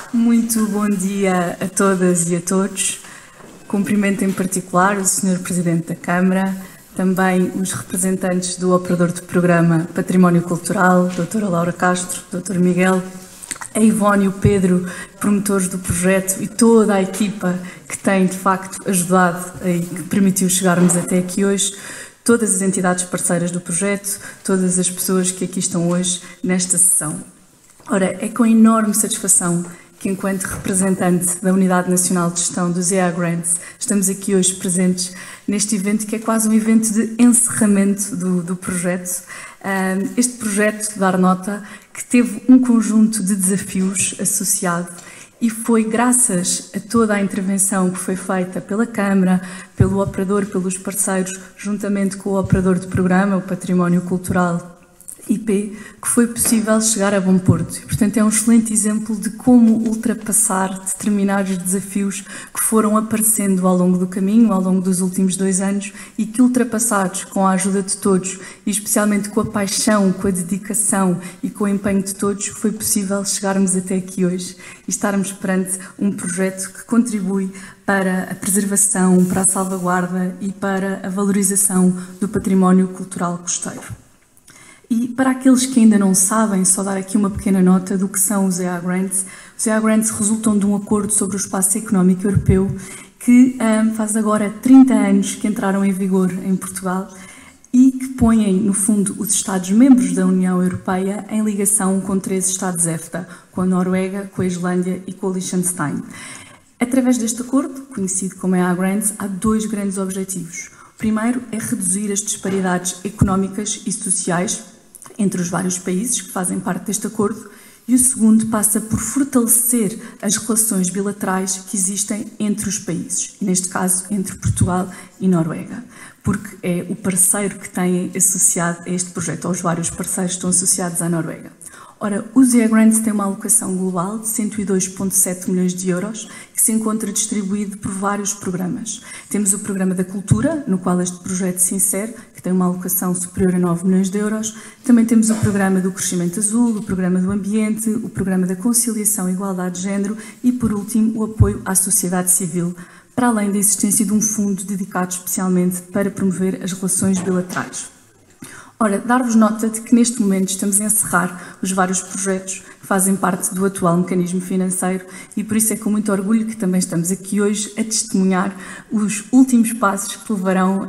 Muito bom dia a todas e a todos. Cumprimento em particular o Sr. Presidente da Câmara, também os representantes do Operador de Programa Património Cultural, Dra. Laura Castro, Dr. Miguel, a Ivone e o Pedro, promotores do projeto, e toda a equipa que tem, de facto, ajudado e que permitiu chegarmos até aqui hoje, todas as entidades parceiras do projeto, todas as pessoas que aqui estão hoje nesta sessão. Ora, é com enorme satisfação que, enquanto representante da Unidade Nacional de Gestão dos EA Grants, estamos aqui hoje presentes neste evento que é quase um evento de encerramento do projeto. Este projeto, dar nota, que teve um conjunto de desafios associado e foi graças a toda a intervenção que foi feita pela Câmara, pelo operador, pelos parceiros, juntamente com o operador de programa, o Património Cultural IP, que foi possível chegar a bom porto. E, portanto, é um excelente exemplo de como ultrapassar determinados desafios que foram aparecendo ao longo do caminho, ao longo dos últimos 2 anos, e que, ultrapassados com a ajuda de todos, e especialmente com a paixão, com a dedicação e com o empenho de todos, foi possível chegarmos até aqui hoje e estarmos perante um projeto que contribui para a preservação, para a salvaguarda e para a valorização do património cultural costeiro. E para aqueles que ainda não sabem, só dar aqui uma pequena nota do que são os EA Grants. Os EA Grants resultam de um acordo sobre o espaço económico europeu que faz agora 30 anos que entraram em vigor em Portugal e que põem, no fundo, os Estados-membros da União Europeia em ligação com 3 Estados EFTA, com a Noruega, com a Islândia e com o Liechtenstein. Através deste acordo, conhecido como EA Grants, há 2 grandes objetivos. O primeiro é reduzir as disparidades económicas e sociais entre os vários países que fazem parte deste acordo, e o segundo passa por fortalecer as relações bilaterais que existem entre os países, e neste caso entre Portugal e Noruega, porque é o parceiro que têm associado a este projeto, ou os vários parceiros que estão associados à Noruega. Ora, os EA Grants têm uma alocação global de 102,7 milhões de euros, que se encontra distribuído por vários programas. Temos o Programa da Cultura, no qual este projeto se insere, que tem uma alocação superior a 9 milhões de euros. Também temos o Programa do Crescimento Azul, o Programa do Ambiente, o Programa da Conciliação e Igualdade de Género e, por último, o apoio à sociedade civil, para além da existência de um fundo dedicado especialmente para promover as relações bilaterais. Ora, dar-vos nota de que neste momento estamos a encerrar os vários projetos que fazem parte do atual mecanismo financeiro e por isso é com muito orgulho que também estamos aqui hoje a testemunhar os últimos passos que levarão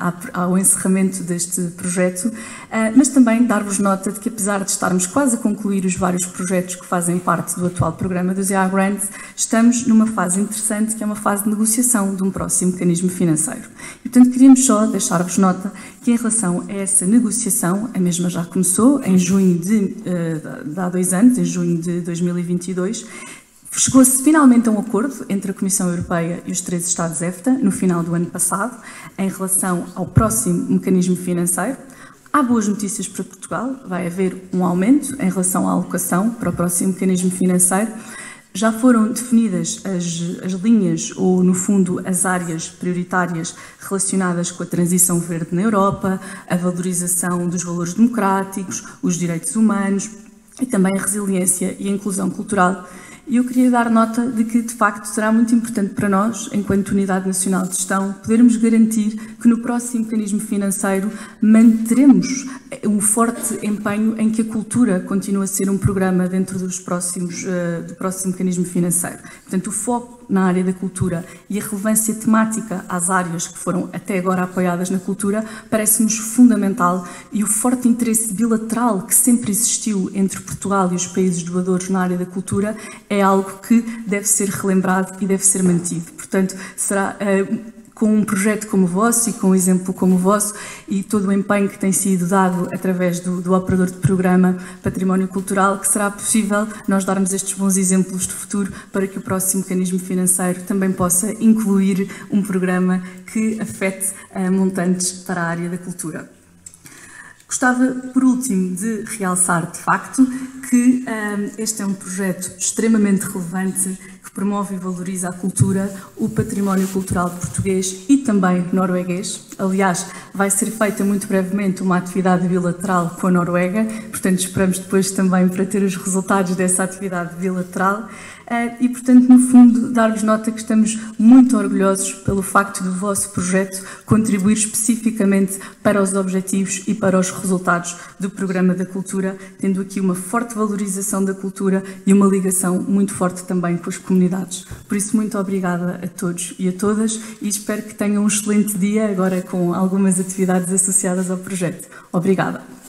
ao encerramento deste projeto, mas também dar-vos nota de que, apesar de estarmos quase a concluir os vários projetos que fazem parte do atual programa dos EA Grants, estamos numa fase interessante que é uma fase de negociação de um próximo mecanismo financeiro. E, portanto, queríamos só deixar-vos nota que, em relação a essa negociação, a mesma já começou em junho de há 2 anos, em junho de 2022, chegou-se finalmente a um acordo entre a Comissão Europeia e os 3 Estados EFTA, no final do ano passado, em relação ao próximo mecanismo financeiro. Há boas notícias para Portugal, vai haver um aumento em relação à alocação para o próximo mecanismo financeiro. Já foram definidas as linhas, ou no fundo as áreas prioritárias relacionadas com a transição verde na Europa, a valorização dos valores democráticos, os direitos humanos e também a resiliência e a inclusão cultural. E eu queria dar nota de que, de facto, será muito importante para nós, enquanto Unidade Nacional de Gestão, podermos garantir que no próximo mecanismo financeiro manteremos um forte empenho em que a cultura continue a ser um programa dentro do próximo mecanismo financeiro. Portanto, o foco na área da cultura e a relevância temática às áreas que foram até agora apoiadas na cultura parece-nos fundamental, e o forte interesse bilateral que sempre existiu entre Portugal e os países doadores na área da cultura é algo que deve ser relembrado e deve ser mantido. Portanto, será com um projeto como o vosso e com um exemplo como o vosso e todo o empenho que tem sido dado através do operador de programa Património Cultural, que será possível nós darmos estes bons exemplos de futuro para que o próximo mecanismo financeiro também possa incluir um programa que afete montantes para a área da cultura. Gostava, por último, de realçar, de facto, que este é um projeto extremamente relevante que promove e valoriza a cultura, o património cultural português e também norueguês. Aliás, vai ser feita muito brevemente uma atividade bilateral com a Noruega, portanto esperamos depois também para ter os resultados dessa atividade bilateral. E, portanto, no fundo, dar-vos nota que estamos muito orgulhosos pelo facto do vosso projeto contribuir especificamente para os objetivos e para os resultados do Programa da Cultura, tendo aqui uma forte valorização da cultura e uma ligação muito forte também com as comunidades. Por isso, muito obrigada a todos e a todas e espero que tenham um excelente dia agora com algumas atividades associadas ao projeto. Obrigada.